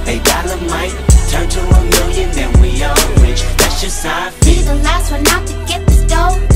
$8 might turn to $1 million, then we all rich. That's just how I feel. Be the last one out to get this dough.